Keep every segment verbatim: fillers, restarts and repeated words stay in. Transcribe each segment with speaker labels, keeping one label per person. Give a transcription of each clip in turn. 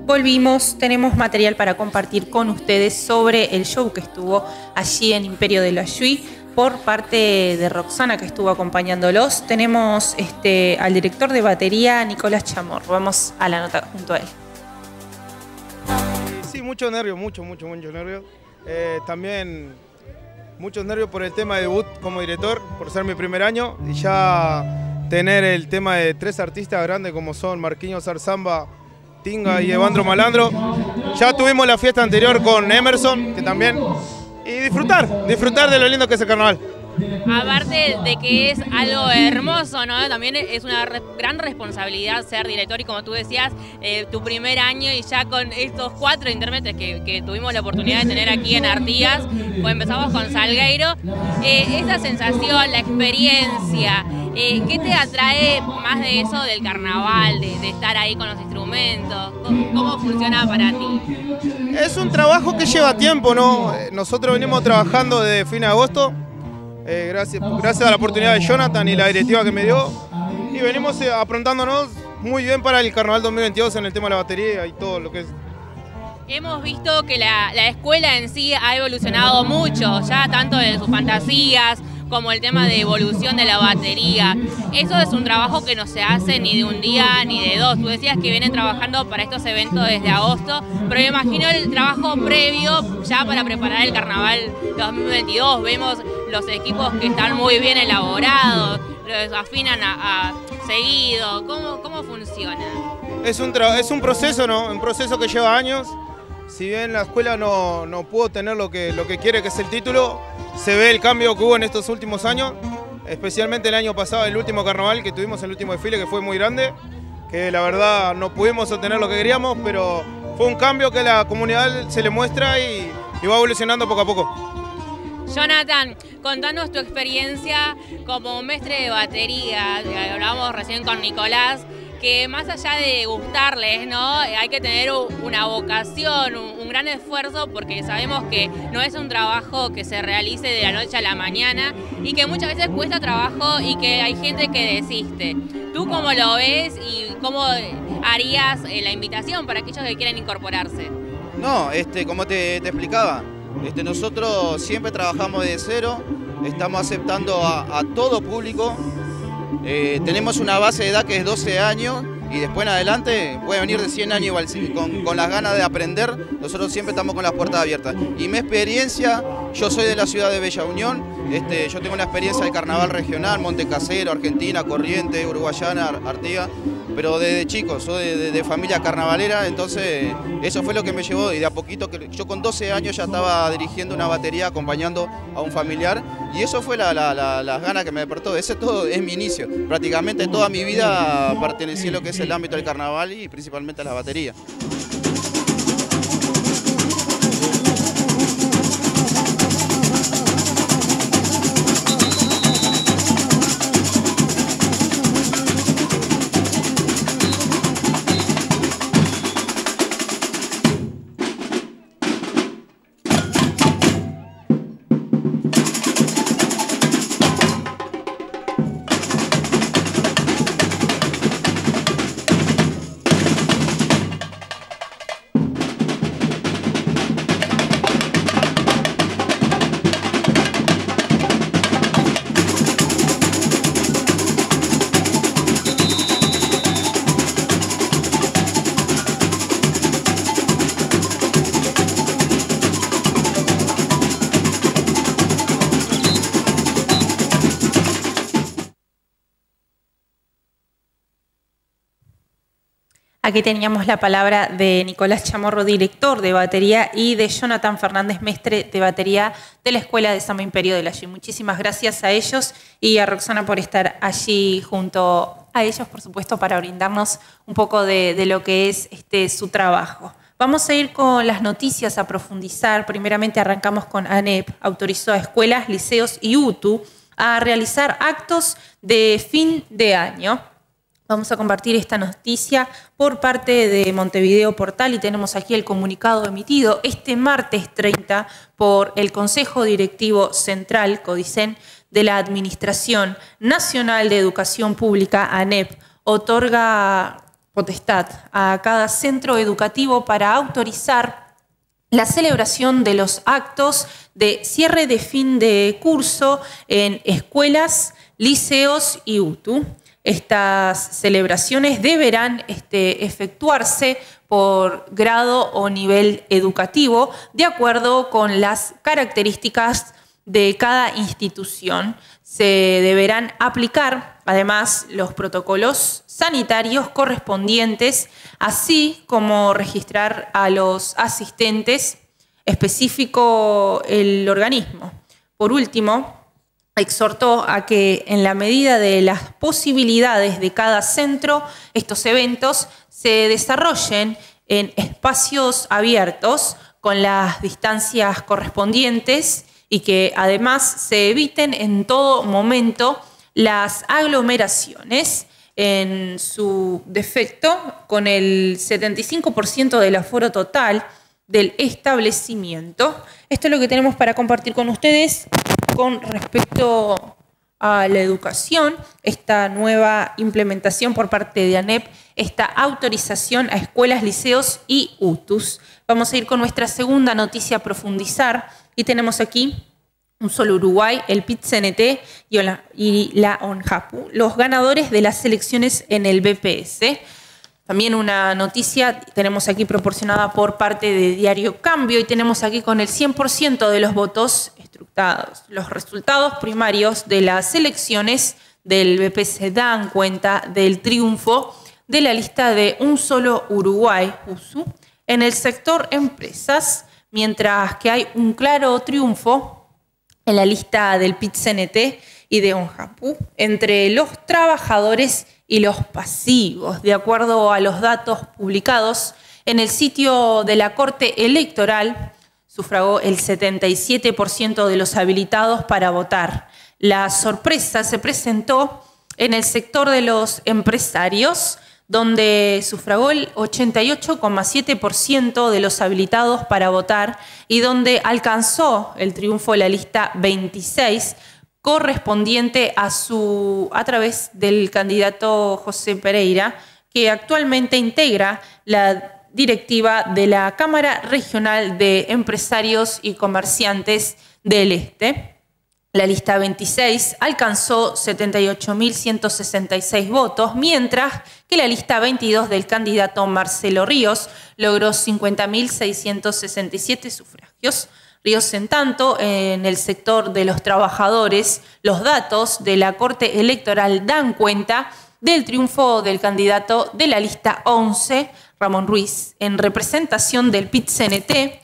Speaker 1: Volvimos, tenemos material para compartir con ustedes sobre el show que estuvo allí en Imperio de la Yui por parte de Roxana, que estuvo acompañándolos. Tenemos este, al director de batería, Nicolás Chamorro. Vamos a la nota junto a él.
Speaker 2: Sí, mucho nervio, mucho, mucho, mucho nervio. Eh, también muchos nervios por el tema de debut como director, por ser mi primer año y ya tener el tema de tres artistas grandes como son Marquinhos Arzamba, Tinga y Evandro Malandro. Ya tuvimos la fiesta anterior con Emerson, que también... Y disfrutar, disfrutar de lo lindo que es el carnaval.
Speaker 3: Aparte de que es algo hermoso, ¿no? También es una re gran responsabilidad ser director y, como tú decías, eh, tu primer año y ya con estos cuatro intérpretes que, que tuvimos la oportunidad de tener aquí en Artigas, pues empezamos con Salgueiro. Eh, esa sensación, la experiencia, eh, ¿qué te atrae más de eso del carnaval, de, de estar ahí con los instrumentos? ¿Cómo, cómo funciona para ti?
Speaker 2: Es un trabajo que lleva tiempo, ¿no? Nosotros venimos trabajando desde fin de agosto. Eh, gracias, gracias a la oportunidad de Jonathan y la directiva que me dio, y venimos eh, aprontándonos muy bien para el Carnaval dos mil veintidós en el tema de la batería y todo lo que es.
Speaker 3: Hemos visto que la, la escuela en sí ha evolucionado mucho, ya tanto de sus fantasías como el tema de evolución de la batería. Eso es un trabajo que no se hace ni de un día ni de dos. Tú decías que vienen trabajando para estos eventos desde agosto, pero me imagino el trabajo previo ya para preparar el Carnaval dos mil veintidós. Vemos los equipos que están muy bien elaborados, los afinan a, a seguido. ¿Cómo, cómo funciona?
Speaker 2: Es un, es un proceso, ¿no? Un proceso que lleva años. Si bien la escuela no, no pudo tener lo que, lo que quiere, que es el título, se ve el cambio que hubo en estos últimos años, especialmente el año pasado, el último carnaval que tuvimos, el último desfile, que fue muy grande, que la verdad no pudimos obtener lo que queríamos, pero fue un cambio que a la comunidad se le muestra y, y va evolucionando poco a poco.
Speaker 3: Jonathan, contanos tu experiencia como maestre de batería. Hablábamos recién con Nicolás, que más allá de gustarles, ¿no? Hay que tener una vocación, un gran esfuerzo, porque sabemos que no es un trabajo que se realice de la noche a la mañana y que muchas veces cuesta trabajo y que hay gente que desiste. ¿Tú cómo lo ves y cómo harías la invitación para aquellos que quieren incorporarse?
Speaker 4: No, este, como te, te explicaba, este, nosotros siempre trabajamos de cero, estamos aceptando a, a todo público. Eh, tenemos una base de edad que es doce años y después en adelante puede venir de cien años igual, con, con las ganas de aprender. Nosotros siempre estamos con las puertas abiertas. Y mi experiencia, yo soy de la ciudad de Bella Unión, este, yo tengo una experiencia de carnaval regional, Monte Casero, Argentina, Corrientes, Uruguayana, Artigas, pero desde chico, soy de, de, de familia carnavalera, entonces eso fue lo que me llevó y de a poquito, que yo con doce años ya estaba dirigiendo una batería, acompañando a un familiar y eso fue la, la, la, las ganas que me despertó. Ese todo es mi inicio, prácticamente toda mi vida pertenecí a lo que es el ámbito del carnaval y principalmente a la batería.
Speaker 1: Aquí teníamos la palabra de Nicolás Chamorro, director de batería, y de Jonathan Fernández, mestre de batería de la Escuela de Samba Imperio de la Yui. Muchísimas gracias a ellos y a Roxana por estar allí junto a ellos, por supuesto, para brindarnos un poco de, de lo que es este, su trabajo. Vamos a ir con las noticias a profundizar. Primeramente arrancamos con ANEP. Autorizó a escuelas, liceos y U T U a realizar actos de fin de año. Vamos a compartir esta noticia por parte de Montevideo Portal y tenemos aquí el comunicado emitido este martes treinta por el Consejo Directivo Central, CODICEN, de la Administración Nacional de Educación Pública, ANEP. Otorga potestad a cada centro educativo para autorizar la celebración de los actos de cierre de fin de curso en escuelas, liceos y U T U. Estas celebraciones deberán este, efectuarse por grado o nivel educativo de acuerdo con las características de cada institución. Se deberán aplicar además los protocolos sanitarios correspondientes, así como registrar a los asistentes, específico el organismo. Por último, exhortó a que en la medida de las posibilidades de cada centro, estos eventos se desarrollen en espacios abiertos con las distancias correspondientes y que además se eviten en todo momento las aglomeraciones, en su defecto con el setenta y cinco por ciento del aforo total del establecimiento. Esto es lo que tenemos para compartir con ustedes con respecto a la educación, esta nueva implementación por parte de ANEP, esta autorización a escuelas, liceos y U T Us. Vamos a ir con nuestra segunda noticia a profundizar y tenemos aquí Un Solo Uruguay, el P I T C N T y la ONJAPU, los ganadores de las elecciones en el B P S. También una noticia tenemos aquí proporcionada por parte de Diario Cambio y tenemos aquí con el cien por ciento de los votos estructurados. Los resultados primarios de las elecciones del B P S dan cuenta del triunfo de la lista de Un Solo Uruguay, U S U, en el sector empresas, mientras que hay un claro triunfo en la lista del P I T C N T y de ONJAPU entre los trabajadores y los pasivos, de acuerdo a los datos publicados en el sitio de la Corte Electoral. Sufragó el setenta y siete por ciento de los habilitados para votar. La sorpresa se presentó en el sector de los empresarios, donde sufragó el ochenta y ocho coma siete por ciento de los habilitados para votar y donde alcanzó el triunfo la lista veintiséis, correspondiente a, su, a través del candidato José Pereira, que actualmente integra la directiva de la Cámara Regional de Empresarios y Comerciantes del Este. La lista veintiséis alcanzó setenta y ocho mil ciento sesenta y seis votos, mientras que la lista veintidós del candidato Marcelo Ríos logró cincuenta mil seiscientos sesenta y siete sufragios. Ríos, en tanto, en el sector de los trabajadores, los datos de la Corte Electoral dan cuenta del triunfo del candidato de la lista once, Ramón Ruiz, en representación del P I T C N T,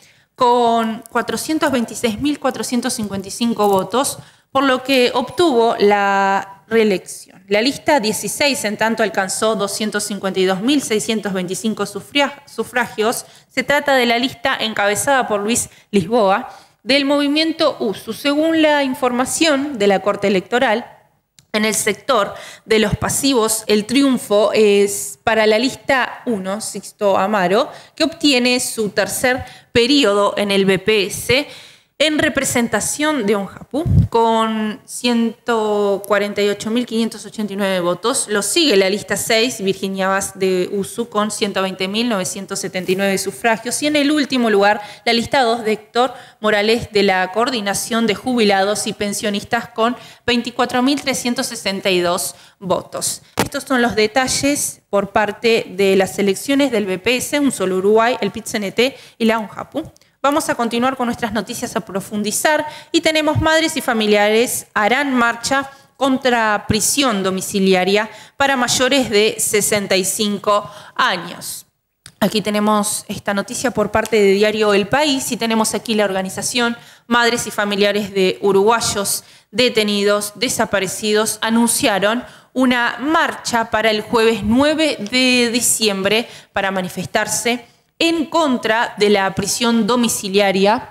Speaker 1: con cuatrocientos veintiséis mil cuatrocientos cincuenta y cinco votos, por lo que obtuvo la reelección. La lista dieciséis, en tanto, alcanzó doscientos cincuenta y dos mil seiscientos veinticinco sufragios. Se trata de la lista encabezada por Luis Lisboa del movimiento U S U. Según la información de la Corte Electoral, en el sector de los pasivos, el triunfo es para la lista uno, Sixto Amaro, que obtiene su tercer periodo en el B P S en representación de ONJAPU, con ciento cuarenta y ocho mil quinientos ochenta y nueve votos. Lo sigue la lista seis, Virginia Vaz de U S U, con ciento veinte mil novecientos setenta y nueve sufragios. Y en el último lugar, la lista dos de Héctor Morales de la Coordinación de Jubilados y Pensionistas, con veinticuatro mil trescientos sesenta y dos votos. Estos son los detalles por parte de las elecciones del B P S, Un Solo Uruguay, el P I T C N T y la ONJAPU. Vamos a continuar con nuestras noticias a profundizar y tenemos madres y familiares harán marcha contra prisión domiciliaria para mayores de sesenta y cinco años. Aquí tenemos esta noticia por parte de Diario El País y tenemos aquí la organización Madres y Familiares de Uruguayos Detenidos Desaparecidos anunciaron una marcha para el jueves nueve de diciembre para manifestarse en contra de la prisión domiciliaria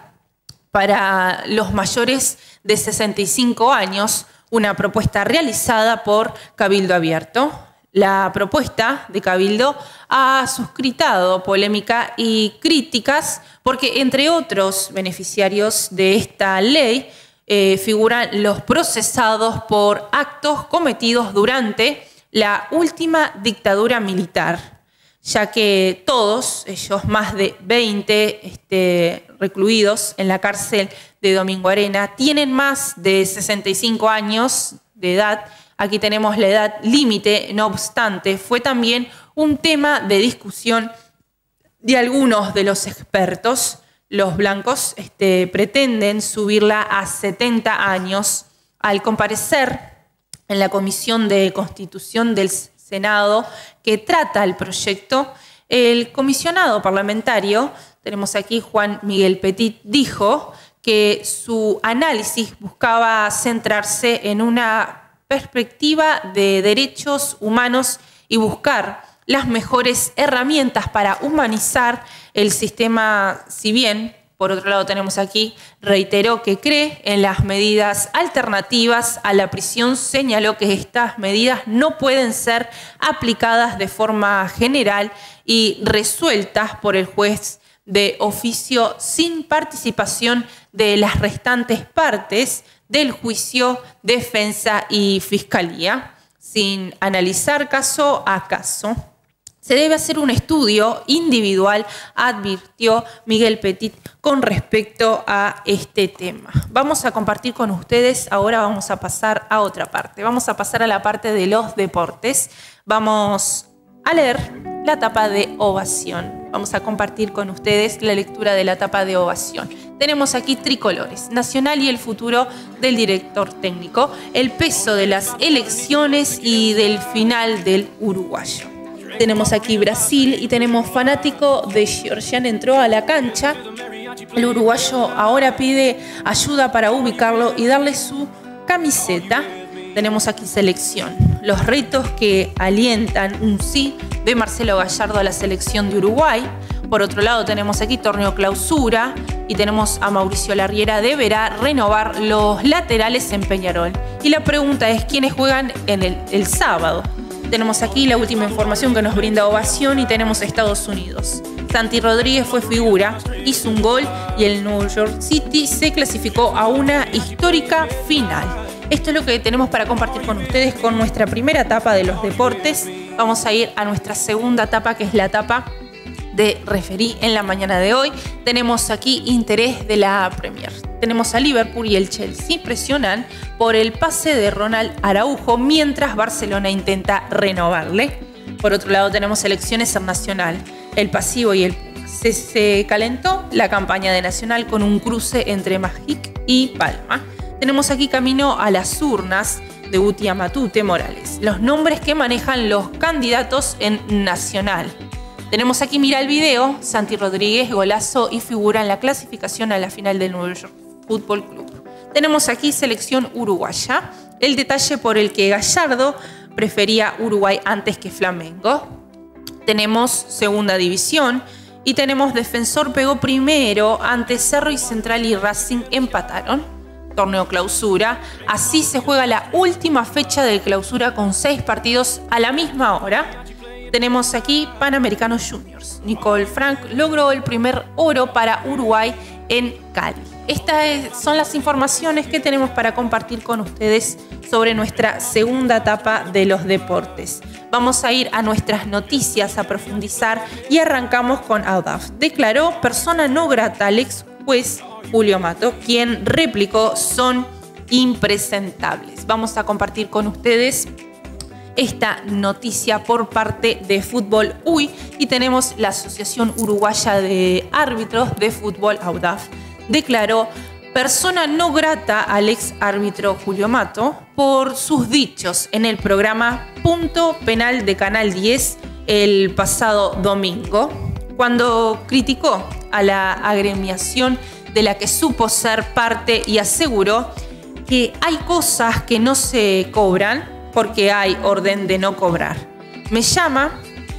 Speaker 1: para los mayores de sesenta y cinco años, una propuesta realizada por Cabildo Abierto. La propuesta de Cabildo ha suscitado polémica y críticas porque, entre otros beneficiarios de esta ley, eh, figuran los procesados por actos cometidos durante la última dictadura militar. ya que todos ellos, más de veinte este, recluidos en la cárcel de Domingo Arena, tienen más de sesenta y cinco años de edad. Aquí tenemos la edad límite, no obstante, fue también un tema de discusión de algunos de los expertos. Los blancos este, pretenden subirla a setenta años. Al comparecer en la Comisión de Constitución del Senado que trata el proyecto, el comisionado parlamentario, tenemos aquí Juan Miguel Petit, dijo que su análisis buscaba centrarse en una perspectiva de derechos humanos y buscar las mejores herramientas para humanizar el sistema, si bien, por otro lado tenemos aquí, reiteró que cree en las medidas alternativas a la prisión, señaló que estas medidas no pueden ser aplicadas de forma general y resueltas por el juez de oficio sin participación de las restantes partes del juicio, defensa y fiscalía, sin analizar caso a caso. Se debe hacer un estudio individual, advirtió Miguel Petit con respecto a este tema. Vamos a compartir con ustedes, ahora vamos a pasar a otra parte. Vamos a pasar a la parte de los deportes. Vamos a leer la tapa de Ovación. Vamos a compartir con ustedes la lectura de la tapa de Ovación. Tenemos aquí tricolores, Nacional y el futuro del director técnico, el peso de las elecciones y del final del uruguayo. Tenemos aquí Brasil y tenemos fanático de Georgian, entró a la cancha. El uruguayo ahora pide ayuda para ubicarlo y darle su camiseta. Tenemos aquí selección. Los retos que alientan un sí de Marcelo Gallardo a la selección de Uruguay. Por otro lado tenemos aquí torneo clausura y tenemos a Mauricio Larriera, deberá renovar los laterales en Peñarol. Y la pregunta es, ¿quiénes juegan en el, el sábado? Tenemos aquí la última información que nos brinda Ovación y tenemos a Estados Unidos. Santi Rodríguez fue figura, hizo un gol y el New York City se clasificó a una histórica final. Esto es lo que tenemos para compartir con ustedes con nuestra primera etapa de los deportes. Vamos a ir a nuestra segunda etapa, que es la etapa de referí en la mañana de hoy. Tenemos aquí interés de la Premier. Tenemos a Liverpool y el Chelsea presionan por el pase de Ronald Araujo mientras Barcelona intenta renovarle. Por otro lado tenemos elecciones en Nacional, el Pasivo y el Puma. Se, se calentó la campaña de Nacional con un cruce entre Magic y Palma. Tenemos aquí camino a las urnas de Guti Matute Morales. Los nombres que manejan los candidatos en Nacional. Tenemos aquí, mira el video, Santi Rodríguez, golazo y figura en la clasificación a la final del New York Fútbol Club. Tenemos aquí selección uruguaya, el detalle por el que Gallardo prefería Uruguay antes que Flamengo. Tenemos segunda división y tenemos Defensor pegó primero ante Cerro y Central y Racing empataron. Torneo clausura, así se juega la última fecha de clausura con seis partidos a la misma hora. Tenemos aquí Panamericanos Juniors. Nicole Frank logró el primer oro para Uruguay en Cali. Estas son las informaciones que tenemos para compartir con ustedes sobre nuestra segunda etapa de los deportes. Vamos a ir a nuestras noticias a profundizar y arrancamos con Audaf. Declaró persona no grata al ex juez Julio Mato, quien replicó son impresentables. Vamos a compartir con ustedes esta noticia por parte de Fútbol U Y y tenemos la Asociación Uruguaya de Árbitros de Fútbol, AUDAF, declaró persona no grata al ex árbitro Julio Mato por sus dichos en el programa Punto Penal de Canal diez el pasado domingo, cuando criticó a la agremiación de la que supo ser parte y aseguró que hay cosas que no se cobran porque hay orden de no cobrar. Me llama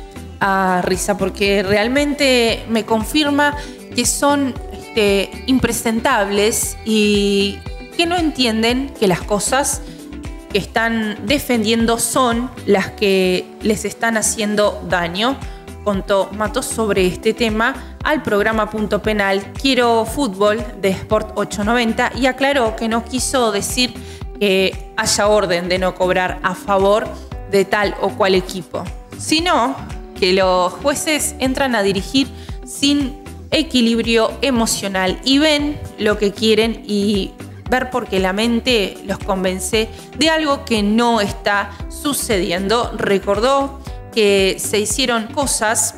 Speaker 1: a risa porque realmente me confirma que son este, impresentables y que no entienden que las cosas que están defendiendo son las que les están haciendo daño. Contó Matos sobre este tema al programa Punto Penal Quiero Fútbol de Sport ochocientos noventa y aclaró que no quiso decir que haya orden de no cobrar a favor de tal o cual equipo, sino que los jueces entran a dirigir sin equilibrio emocional y ven lo que quieren y ver porque la mente los convence de algo que no está sucediendo. Recordó que se hicieron cosas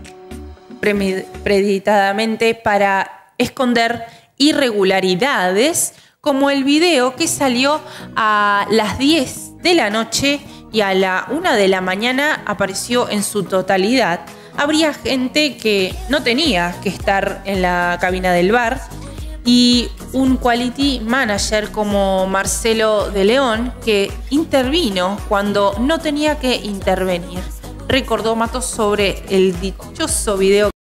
Speaker 1: premeditadamente para esconder irregularidades, como el video que salió a las diez de la noche y a la una de la mañana apareció en su totalidad. Habría gente que no tenía que estar en la cabina del bar y un quality manager como Marcelo de León que intervino cuando no tenía que intervenir. Recordó Matos sobre el dichoso video